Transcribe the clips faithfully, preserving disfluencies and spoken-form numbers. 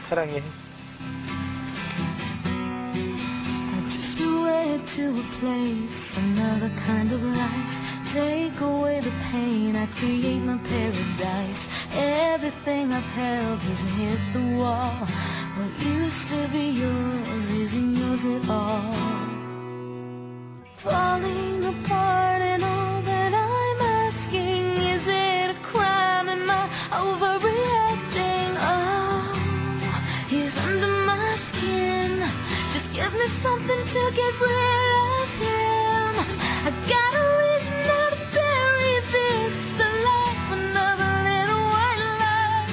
사랑해. To a place, another kind of life. Take away the pain, I create my paradise. Everything I've held has hit the wall. What used to be yours isn't yours at all. Falling apart, and all that I'm asking, is it a crime? Am I overreacting? Oh, he's under my skin. Just give me something to get rid of him. I got a reason now to bury this alive, another little white lie.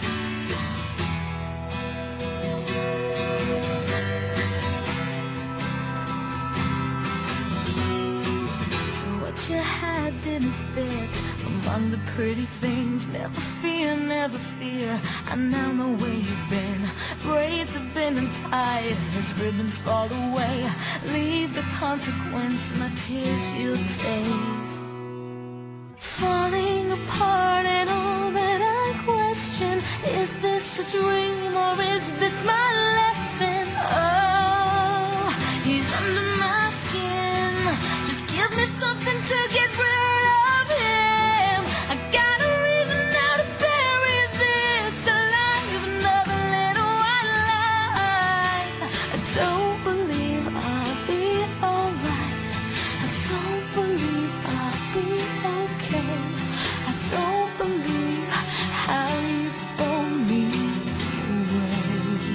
So what you had didn't fit among the pretty things. Never fear, never fear, I now know where you've been. Braids have been untied as ribbons fall away. Leave the consequence, my tears you'll taste. Falling apart, and all that I question, is this a dream or is this my lesson? Oh, he's under my skin. Just give me something to get rid of him. I got a reason now to bury this alive, another little white lie. I don't believe I'll be alright. I don't believe I'll be okay. I don't believe how you throw me away.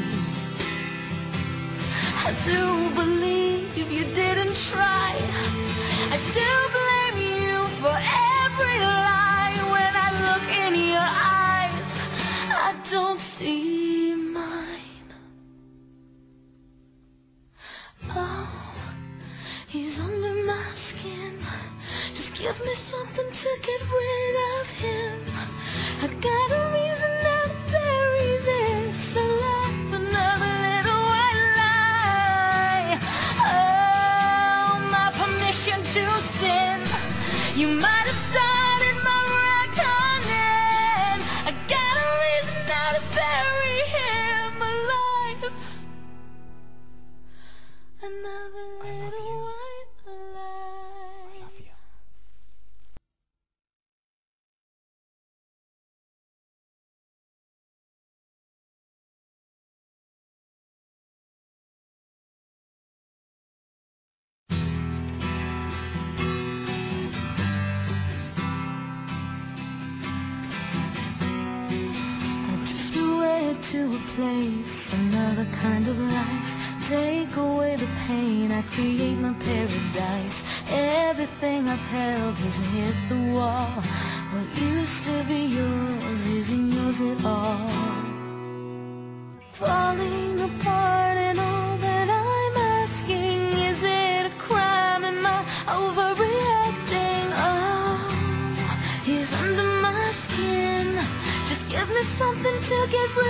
I do believe you didn't try. I do blame you for every lie. When I look in your eyes, I don't see mine. Oh, he's under my skin. Just give me something to get rid of him. I got a reason now to bury this alive, another little white lie. Oh, my permission to sin. You might have started my reckoning. I got a reason now to bury him alive, another little white lie. I love you. To a place, another kind of life. Take away the pain, I create my paradise. Everything I've held has hit the wall. What used to be yours isn't yours at all. Falling apart, and all that I'm asking, is it a crime? Am I overreacting? Oh, he's under my skin. Just give me something to get rid of.